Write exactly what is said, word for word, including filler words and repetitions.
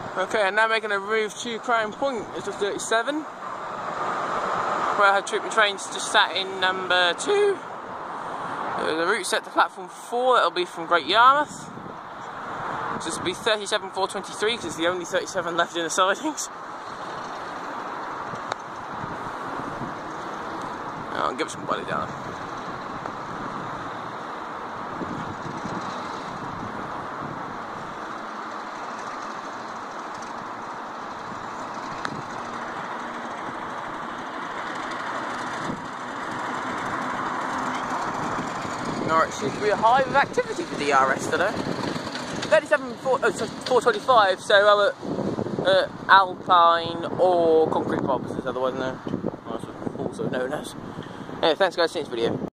Okay, I'm now making a move to Crown Point. It's just thirty-seven. Where I had treatment trains just sat in number two. The route set to platform four, that'll be from Great Yarmouth. So this will be thirty-seven four twenty-three because it's the only thirty-seven left in the sidings. I'll give it some body down. Alright, seems to be a hive of activity for D R S today. thirty-seven four twenty-five, so uh, uh, Alpine or Concrete Bob, as it's otherwise known, also known as. Anyway, thanks guys, see you in this video.